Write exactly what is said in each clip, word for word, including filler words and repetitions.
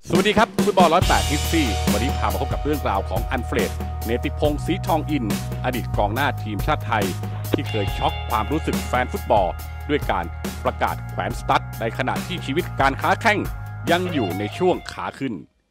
สวัสดีครับฟุตบอลร้อยแปดฮิสซี่วันนี้พามาพบกับเรื่องราวของอันเฟรดเนติพงศ์ศรีทองอินอดีตกองหน้าทีมชาติไทยที่เคยช็อกความรู้สึกแฟนฟุตบอลด้วยการประกาศแขวนสตั๊ดในขณะที่ชีวิตการค้าแข่งยังอยู่ในช่วงขาขึ้น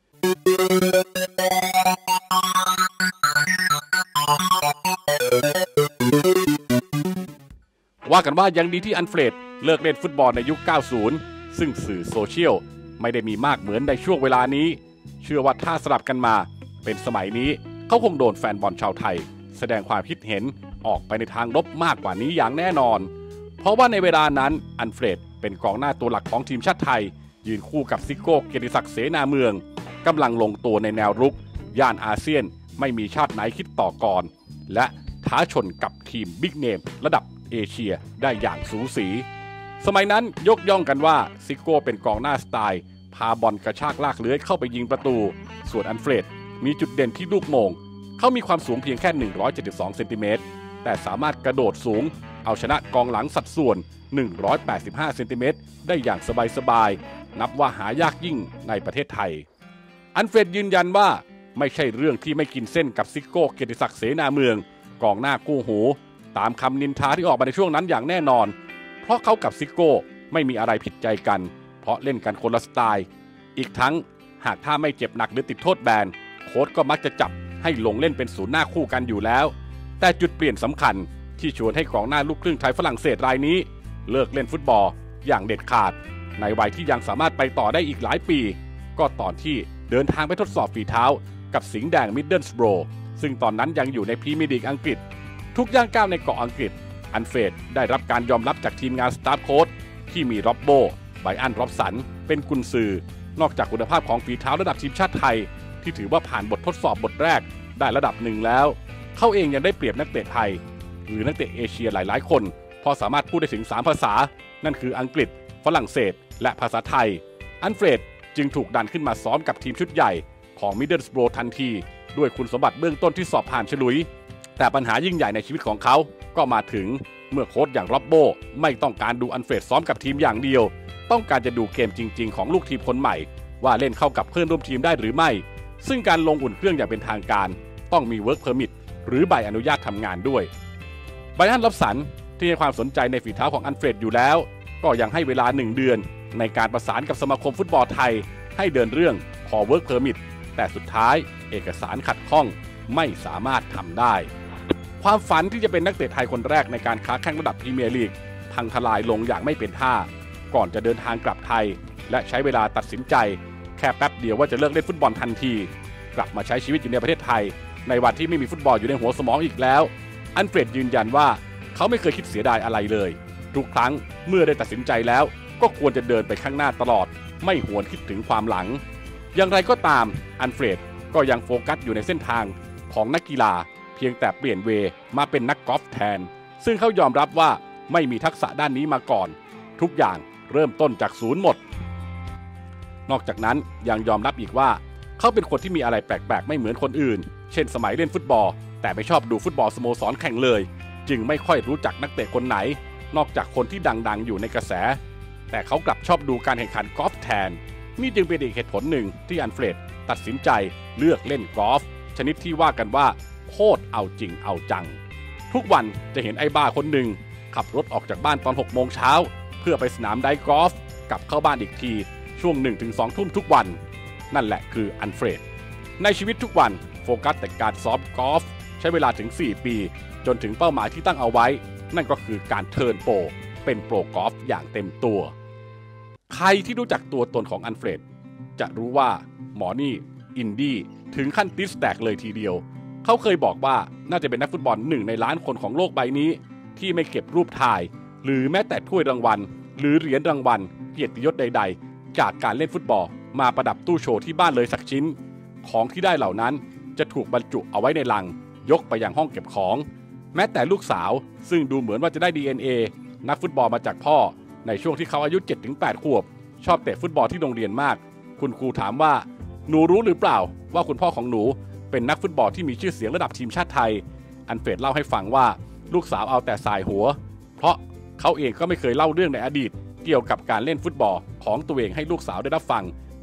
ว่ากันว่ายังดีที่อันเฟรดเลิกเล่นฟุตบอลในยุค เก้าสิบ ซึ่งสื่อโซเชียลไม่ได้มีมากเหมือนในช่วงเวลานี้เชื่อว่าถ้าสลับกันมาเป็นสมัยนี้เขาคงโดนแฟนบอลชาวไทยแสดงความคิดเห็นออกไปในทางลบมากกว่านี้อย่างแน่นอนเพราะว่าในเวลานั้นอันเฟรดเป็นกองหน้าตัวหลักของทีมชาติไทยยืนคู่กับซิโก้เกียรติศักดิ์เสนาเมืองกำลังลงตัวในแนวรุกย่านอาเซียนไม่มีชาติไหนคิดต่อก่อนและท้าชนกับทีมบิ๊กเนมระดับเอเชียได้อย่างสูสีสมัยนั้นยกย่องกันว่าซิโก้เป็นกองหน้าสไตล์พาบอลกระชากลากเลื้อยเข้าไปยิงประตูส่วนอันเฟรดมีจุดเด่นที่ลูกโมงเขามีความสูงเพียงแค่หนึ่งร้อยเจ็ดสิบสองเซนติเมตรแต่สามารถกระโดดสูงเอาชนะกองหลังสัดส่วนหนึ่งร้อยแปดสิบห้าเซนติเมตรได้อย่างสบายๆนับว่าหายากยิ่งในประเทศไทยอันเฟรดยืนยันว่าไม่ใช่เรื่องที่ไม่กินเส้นกับซิโก้เกียรติศักดิ์เสนาเมืองกองหน้ากู้หูตามคำนินทาที่ออกมาในช่วงนั้นอย่างแน่นอนเพราะเขากับซิโก้ไม่มีอะไรผิดใจกันเพราะเล่นกันคนละสไตล์อีกทั้งหากถ้าไม่เจ็บหนักหรือติดโทษแบนโค้ชก็มักจะจับให้ลงเล่นเป็นศูนย์หน้าคู่กันอยู่แล้วแต่จุดเปลี่ยนสำคัญที่ชวนให้กองหน้าลูกครึ่งไทยฝรั่งเศสรายนี้เลิกเล่นฟุตบอลอย่างเด็ดขาดในวัยที่ยังสามารถไปต่อได้อีกหลายปีก็ตอนที่เดินทางไปทดสอบฝีเท้ากับสิงห์แดงมิดเดิลสโบรซึ่งตอนนั้นยังอยู่ในพรีเมียร์ลีกอังกฤษทุกย่างก้าวในเกาะอังกฤษอันเฟรดได้รับการยอมรับจากทีมงานสตาฟโค้ชที่มีร็อบโบไบอันร็อบสันเป็นกุนซือนอกจากคุณภาพของฝีเท้าระดับทีมชาติไทยที่ถือว่าผ่านบททดสอบบทแรกได้ระดับหนึ่งแล้วเขาเองยังได้เปรียบนักเตะไทยหรือนักเตะเอเชียหลายๆคนเพราะสามารถพูดได้ถึงสามภาษานั่นคืออังกฤษฝรั่งเศสและภาษาไทยอันเฟรดจึงถูกดันขึ้นมาซ้อมกับทีมชุดใหญ่ของมิดเดิลสโบรทันทีด้วยคุณสมบัติเบื้องต้นที่สอบผ่านฉลุยแต่ปัญหายิ่งใหญ่ในชีวิตของเขาก็มาถึงเมื่อโค้ชอย่างร็อบโบไม่ต้องการดูอันเฟรดซ้อมกับทีมอย่างเดียวต้องการจะดูเกมจริงๆของลูกทีมคนใหม่ว่าเล่นเข้ากับเพื่อนร่วมทีมได้หรือไม่ซึ่งการลงอุ่นเครื่องอย่างเป็นทางการต้องมีเวิร์กเพอร์มิทหรือใบอนุญาตทำงานด้วยไบรอัน ร็อบสันที่ให้ความสนใจในฝีเท้าของอันเฟรดอยู่แล้วก็ยังให้เวลาหนึ่งเดือนในการประสานกับสมาคมฟุตบอลไทยให้เดินเรื่องขอเวิร์กเพอร์มิทแต่สุดท้ายเอกสารขัดข้องไม่สามารถทำได้ความฝันที่จะเป็นนักเตะไทยคนแรกในการค้าแข่งระดับพรีเมียร์ลีกพังทลายลงอย่างไม่เป็นท่าก่อนจะเดินทางกลับไทยและใช้เวลาตัดสินใจแค่แป๊บเดียวว่าจะเลิกเล่นฟุตบอลทันทีกลับมาใช้ชีวิตอยู่ในประเทศไทยในวันที่ไม่มีฟุตบอลอยู่ในหัวสมองอีกแล้วอันเฟรดยืนยันว่าเขาไม่เคยคิดเสียดายอะไรเลยทุกครั้งเมื่อได้ตัดสินใจแล้วก็ควรจะเดินไปข้างหน้าตลอดไม่หวนคิดถึงความหลังอย่างไรก็ตามอันเฟรดก็ยังโฟกัสอยู่ในเส้นทางของนักกีฬาเพียงแต่เปลี่ยนเวย์มาเป็นนักกอล์ฟแทนซึ่งเขายอมรับว่าไม่มีทักษะด้านนี้มาก่อนทุกอย่างเริ่มต้นจากศูนย์หมดนอกจากนั้นยังยอมรับอีกว่าเขาเป็นคนที่มีอะไรแปลกๆไม่เหมือนคนอื่นเช่นสมัยเล่นฟุตบอลแต่ไม่ชอบดูฟุตบอลสโมสรแข่งเลยจึงไม่ค่อยรู้จักนักเตะคนไหนนอกจากคนที่ดังๆอยู่ในกระแสแต่เขากลับชอบดูการแข่งขันกอล์ฟแทนนี่จึงเป็นอีกเหตุผลหนึ่งที่อันเฟรดตัดสินใจเลือกเล่นกอล์ฟชนิดที่ว่ากันว่าโคตรเอาจริงเอาจังทุกวันจะเห็นไอ้บ้าคนหนึ่งขับรถออกจากบ้านตอนหกโมงเช้าเพื่อไปสนามไดกอล์ฟกลับเข้าบ้านอีกทีช่วง หนึ่งถึงสอง ทุ่มทุกวันนั่นแหละคืออันเฟรดในชีวิตทุกวันโฟกัสแต่การซ้อมกอล์ฟใช้เวลาถึงสี่ปีจนถึงเป้าหมายที่ตั้งเอาไว้นั่นก็คือการเทิร์นโปรเป็นโปรกอล์ฟอย่างเต็มตัวใครที่รู้จักตัวตนของอันเฟรดจะรู้ว่าหมอนี่อินดี้ถึงขั้นติสแตกเลยทีเดียวเขาเคยบอกว่าน่าจะเป็นนักฟุตบอลหนึ่งในล้านคนของโลกใบนี้ที่ไม่เก็บรูปถ่ายหรือแม้แต่ถ้วยรางวัลหรือเหรียญรางวัลเกียรติยศใดๆจากการเล่นฟุตบอลมาประดับตู้โชว์ที่บ้านเลยสักชิ้นของที่ได้เหล่านั้นจะถูกบรรจุเอาไว้ในลังยกไปยังห้องเก็บของแม้แต่ลูกสาวซึ่งดูเหมือนว่าจะได้ ดี เอ็น เอ นักฟุตบอลมาจากพ่อในช่วงที่เขาอายุ เจ็ดถึงแปด ขวบชอบเตะฟุตบอลที่โรงเรียนมากคุณครูถามว่าหนูรู้หรือเปล่าว่าคุณพ่อของหนูเป็นนักฟุตบอลที่มีชื่อเสียงระดับทีมชาติไทยอันเฟรดเล่าให้ฟังว่าลูกสาวเอาแต่สายหัวเพราะเขาเองก็ไม่เคยเล่าเรื่องในอดีตเกี่ยวกับการเล่นฟุตบอลของตัวเองให้ลูกสาวได้รับฟัง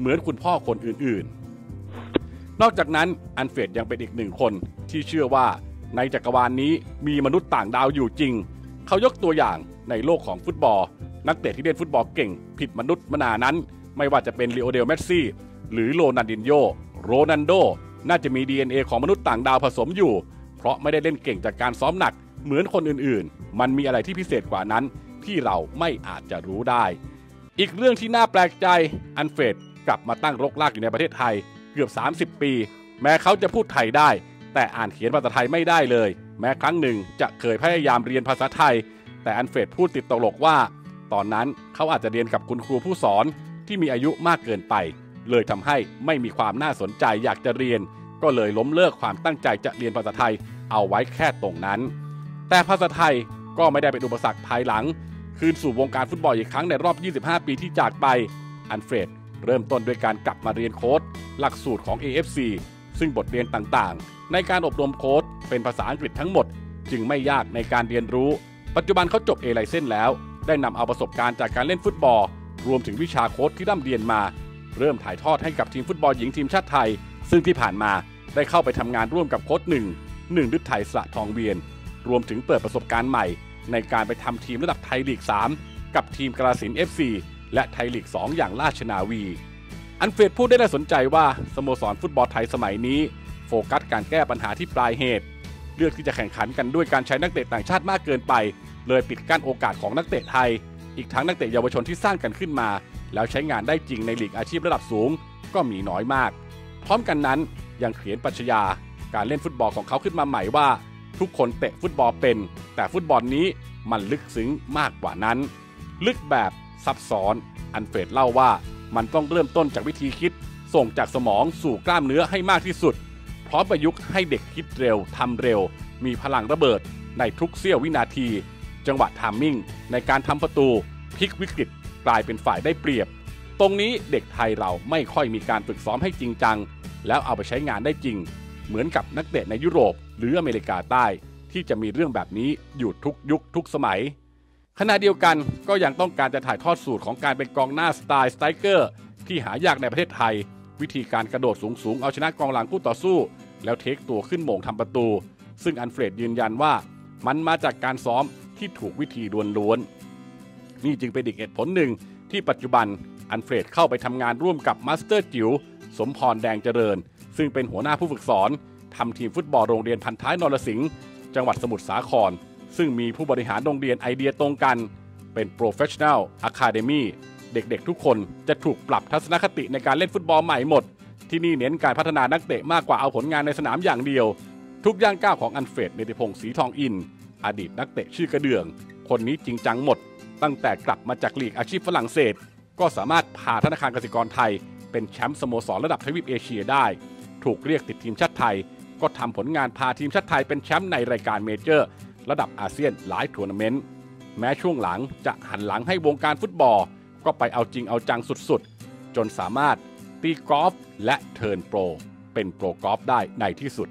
เหมือนคุณพ่อคนอื่นๆนอกจากนั้นอันเฟรดยังเป็นอีกหนึ่งคนที่เชื่อว่าในจักรวาล น, นี้มีมนุษย์ต่างดาวอยู่จริงเขายกตัวอย่างในโลกของฟุตบอลนักเตะที่เล่นฟุตบอลเก่งผิดมนุษย์มนานั้นไม่ว่าจะเป็นลีโอเดลเมสซี่หรือโรนัลดินโญโรนัลโดน่าจะมี ดี เอ็น เอ ของมนุษย์ต่างดาวผสมอยู่เพราะไม่ได้เล่นเก่งจากการซ้อมหนักเหมือนคนอื่นๆมันมีอะไรที่พิเศษกว่านั้นที่เราไม่อาจจะรู้ได้อีกเรื่องที่น่าแปลกใจอันเฟรดกลับมาตั้งรกรากอยู่ในประเทศไทยเกือบสามสิบปีแม้เขาจะพูดไทยได้แต่อ่านเขียนภาษาไทยไม่ได้เลยแม้ครั้งหนึ่งจะเคยพยายามเรียนภาษาไทยแต่อันเฟรดพูดติดตลกว่าตอนนั้นเขาอาจจะเรียนกับคุณครูผู้สอนที่มีอายุมากเกินไปเลยทำให้ไม่มีความน่าสนใจอยากจะเรียนก็เลยล้มเลิกความตั้งใจจะเรียนภาษาไทยเอาไว้แค่ตรงนั้นแต่ภาษาไทยก็ไม่ได้เป็นอุปสรรคภายหลังคืนสู่วงการฟุตบอลอีกครั้งในรอบยี่สิบห้าปีที่จากไปอันเฟรดเริ่มต้นด้วยการกลับมาเรียนโค้ชหลักสูตรของ เอ เอฟ ซี ซึ่งบทเรียนต่างๆในการอบรมโค้ชเป็นภาษาอังกฤษทั้งหมดจึงไม่ยากในการเรียนรู้ปัจจุบันเขาจบ เอ ไลเซนส์ แล้วได้นำเอาประสบการณ์จากการเล่นฟุตบอลรวมถึงวิชาโค้ชที่ร่ำเรียนมาเริ่มถ่ายทอดให้กับทีมฟุตบอลหญิงทีมชาติไทยซึ่งที่ผ่านมาได้เข้าไปทำงานร่วมกับโค้ชหนึ่งหนึ่งฤทัยสระทองเวียนรวมถึงเปิดประสบการณ์ใหม่ในการไปทำทีมระดับไทยลีกสามกับทีมกราฬสินธุ์ เอฟ ซี และไทยลีกสองอย่างราชนาวีอันเฟรดพูดได้น่าสนใจว่าสโมสรฟุตบอลไทยสมัยนี้โฟกัสการแก้ปัญหาที่ปลายเหตุเลือกที่จะแข่งขันกันด้วยการใช้นักเตะต่างชาติมากเกินไปเลยปิดกั้นโอกาสของนักเตะไทยอีกทั้งนักเตะเยาวชนที่สร้างกันขึ้นมาแล้วใช้งานได้จริงในลีกอาชีพระดับสูงก็มีน้อยมากพร้อมกันนั้นยังเขียนปรัชญาการเล่นฟุตบอลของเขาขึ้นมาใหม่ว่าทุกคนเตะฟุตบอลเป็นแต่ฟุตบอลนี้มันลึกซึ้งมากกว่านั้นลึกแบบซับซ้อนอันเฟรดเล่าว่ามันต้องเริ่มต้นจากวิธีคิดส่งจากสมองสู่กล้ามเนื้อให้มากที่สุดพร้อมประยุกต์ให้เด็กคิดเร็วทำเร็วมีพลังระเบิดในทุกเสี้ยววินาทีจังหวะไทามมิ่งในการทำประตูพลิกวิกฤตกลายเป็นฝ่ายได้เปรียบตรงนี้เด็กไทยเราไม่ค่อยมีการฝึกซ้อมให้จริงจังแล้วเอาไปใช้งานได้จริงเหมือนกับนักเตะในยุโรปหรืออเมริกาใต้ที่จะมีเรื่องแบบนี้อยู่ทุกยุคทุกสมัยขณะเดียวกันก็ยังต้องการจะถ่ายทอดสูตรของการเป็นกองหน้าสไตล์สไตรเกอร์ที่หายากในประเทศไทยวิธีการกระโดดสูงๆเอาชนะกองหลังคู่ต่อสู้แล้วเทคตัวขึ้นโมงทำประตูซึ่งอันเฟรดยืนยันว่ามันมาจากการซ้อมที่ถูกวิธีล้วนๆนี่จึงเป็นอีกเหตุผลหนึ่งที่ปัจจุบันอันเฟรดเข้าไปทำงานร่วมกับมาสเตอร์จิ๋วสมพรแดงเจริญซึ่งเป็นหัวหน้าผู้ฝึกสอนทำทีมฟุตบอลโรงเรียนพันท้ายนรสิงห์จังหวัดสมุทรสาครซึ่งมีผู้บริหารโรงเรียนไอเดียตรงกันเป็น Professional Academy เด็กๆทุกคนจะถูกปรับทัศนคติในการเล่นฟุตบอลใหม่หมดที่นี่เน้นการพัฒนานักเตะมากกว่าเอาผลงานในสนามอย่างเดียวทุกย่างก้าวของอันเฟรด เนติพงศ์ศรีทองอินอดีตนักเตะชื่อกระเดื่องคนนี้จริงจังหมดตั้งแต่กลับมาจากลีกอาชีพฝรั่งเศสก็สามารถพาธนาคารกสิกรไทยเป็นแชมป์สโมสรระดับทวีปเอเชียได้ถูกเรียกติดทีมชาติไทยก็ทำผลงานพาทีมชาติไทยเป็นแชมป์ในรายการเมเจอร์ระดับอาเซียนหลายทัวร์นาเมนต์แม้ช่วงหลังจะหันหลังให้วงการฟุตบอลก็ไปเอาจริงเอาจังสุดๆจนสามารถตีกอล์ฟและเทิร์นโปรเป็นโปรกอล์ฟได้ในที่สุด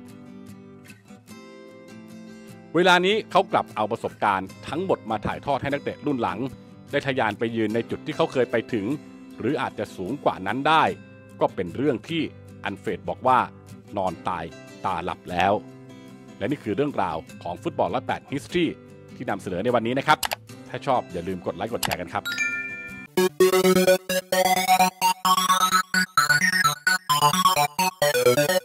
เวลานี้เขากลับเอาประสบการณ์ทั้งหมดมาถ่ายทอดให้นักเตะรุ่นหลังได้ทะยานไปยืนในจุดที่เขาเคยไปถึงหรืออาจจะสูงกว่านั้นได้ก็เป็นเรื่องที่อันเฟรดบอกว่านอนตายตาหลับแล้วและนี่คือเรื่องราวของฟุตบอลและแปด History ที่นำเสนอในวันนี้นะครับถ้าชอบอย่าลืมกดไลค์กดแชร์กันครับ